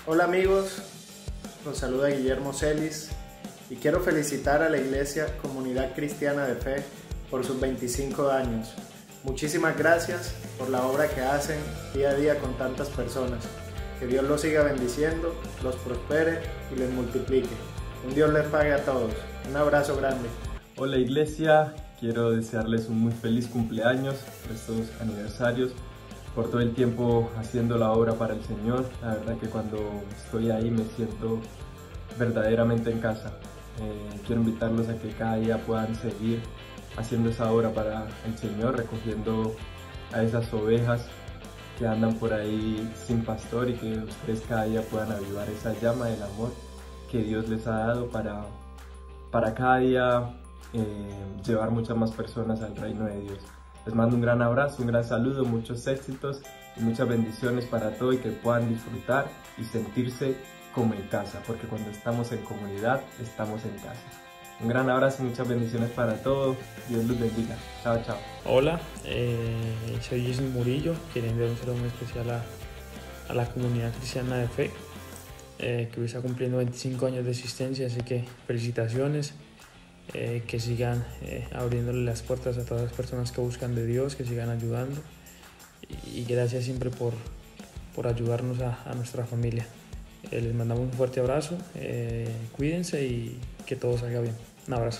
Hola amigos, los saluda Guillermo Celis y quiero felicitar a la Iglesia Comunidad Cristiana de Fe por sus 25 años. Muchísimas gracias por la obra que hacen día a día con tantas personas. Que Dios los siga bendiciendo, los prospere y les multiplique. Un Dios les pague a todos. Un abrazo grande. Hola Iglesia, quiero desearles un muy feliz cumpleaños por estos aniversarios, por todo el tiempo haciendo la obra para el Señor. La verdad que cuando estoy ahí me siento verdaderamente en casa. Quiero invitarlos a que cada día puedan seguir haciendo esa obra para el Señor, recogiendo a esas ovejas que andan por ahí sin pastor, y que ustedes cada día puedan avivar esa llama del amor que Dios les ha dado para cada día llevar muchas más personas al reino de Dios. Les mando un gran abrazo, un gran saludo, muchos éxitos y muchas bendiciones para todos, y que puedan disfrutar y sentirse como en casa, porque cuando estamos en comunidad, estamos en casa. Un gran abrazo y muchas bendiciones para todos. Dios los bendiga. Chao, chao. Hola, soy Jason Murillo. Quería enviar un saludo muy especial a la comunidad cristiana de fe, que hoy está cumpliendo 25 años de existencia, así que felicitaciones. Que sigan abriéndole las puertas a todas las personas que buscan de Dios, que sigan ayudando, y gracias siempre por ayudarnos a nuestra familia. Les mandamos un fuerte abrazo, cuídense y que todo salga bien. Un abrazo.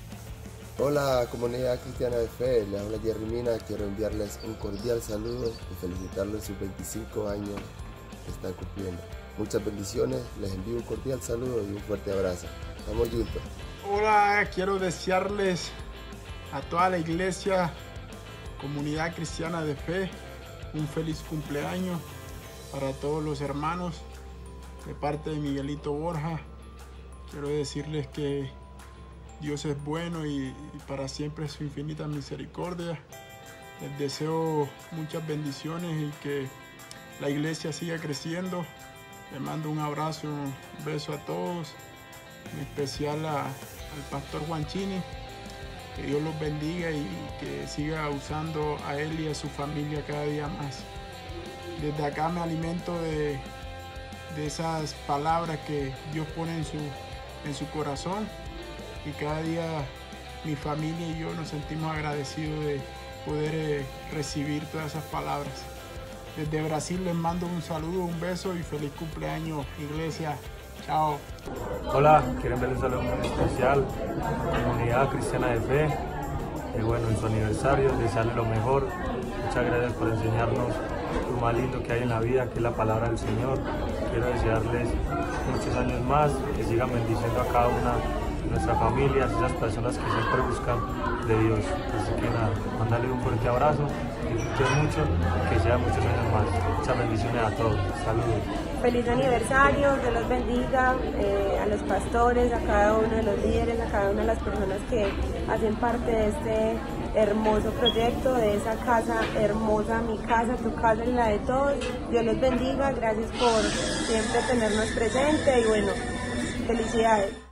Hola comunidad cristiana de fe, les habla Jerry Mina. Quiero enviarles un cordial saludo y felicitarlos sus 25 años que están cumpliendo. Muchas bendiciones, les envío un cordial saludo y un fuerte abrazo. Estamos juntos. Hola, quiero desearles a toda la iglesia, comunidad cristiana de fe, un feliz cumpleaños para todos los hermanos. De parte de Miguelito Borja, quiero decirles que Dios es bueno y para siempre es su infinita misericordia. Les deseo muchas bendiciones y que la iglesia siga creciendo. Les mando un abrazo, un beso a todos, en especial al pastor Juanchini. Que Dios los bendiga y que siga usando a él y a su familia cada día más. Desde acá me alimento de esas palabras que Dios pone en su corazón, y cada día mi familia y yo nos sentimos agradecidos de poder recibir todas esas palabras. Desde Brasil les mando un saludo, un beso y feliz cumpleaños, iglesia. Chao. Hola, quiero enviar un saludo muy especial a la comunidad cristiana de fe. Bueno, en su aniversario, desearle lo mejor. Muchas gracias por enseñarnos lo más lindo que hay en la vida, que es la palabra del Señor. Quiero desearles muchos años más, que sigan bendiciendo a cada una de nuestras familias, esas personas que siempre buscan de Dios. Así que nada, mandarles un fuerte abrazo, disfruten mucho, que sean muchos años más. Muchas bendiciones a todos. Saludos. Feliz aniversario, Dios los bendiga, a los pastores, a cada uno de los líderes, a cada una de las personas que hacen parte de este hermoso proyecto, de esa casa hermosa, mi casa, tu casa y la de todos. Dios los bendiga, gracias por siempre tenernos presente y bueno, felicidades.